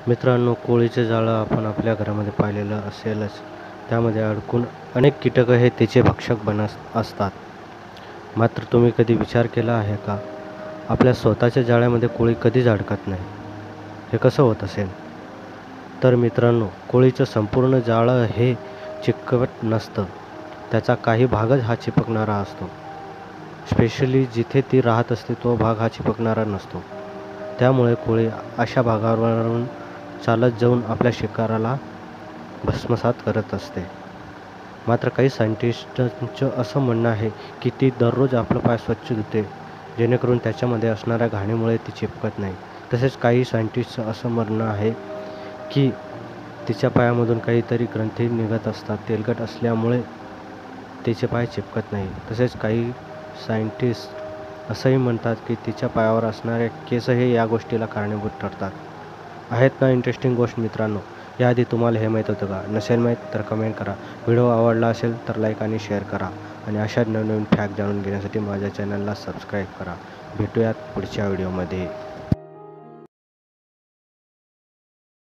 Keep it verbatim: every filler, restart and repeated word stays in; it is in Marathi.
मित्रांनो, कोळीचे जाळं आपण आपल्या घरामध्ये पाहिलेलं असेलच. त्यामध्ये अडकून अनेक कीटक हे त्याचे भक्षक बनत असतात. मात्र तुम्ही कधी विचार केला आहे का, आपल्या स्वतःच्या जाळ्यामध्ये कोळी कधीच अडकत नाही? हे कसं होत असेल? तर मित्रांनो, कोळीचं संपूर्ण जाळं हे चिकटत नसतं. त्याचा काही भागच हा चिपकणारा असतो. स्पेशली जिथे ती राहत असते तो भाग हा चिपकणारा नसतो. त्यामुळे कोळी अशा भागावरून चालत जाऊन आपल्या शिकाराला भस्मसात करत असते. मात्र काही सायंटिस्टांचं असं म्हणणं आहे की ती दररोज आपलं पाय स्वच्छ धुते, जेणेकरून त्याच्यामध्ये असणाऱ्या घाणीमुळे ती चिपकत नाही. तसेच काही सायंटिस्टचं असं म्हणणं आहे की तिच्या पायामधून काहीतरी ग्रंथी निघत असतात, तेलकट असल्यामुळे तिचे पाय चिपकत नाही. तसेच काही सायंटिस्ट असंही म्हणतात की तिच्या पायावर असणारे केसही या गोष्टीला कारणीभूत ठरतात. आहेत ना इंटरेस्टिंग गोष्ट मित्रांनो? याआधी तुम्हाला हे माहीत होतं का? नसेल माहीत तर कमेंट करा. व्हिडिओ आवडला असेल तर लाईक आणि शेअर करा आणि अशा नवनवीन फॅक्ट जाणून घेण्यासाठी माझ्या चॅनलला सबस्क्राईब करा. भेटूयात पुढच्या व्हिडिओमध्ये.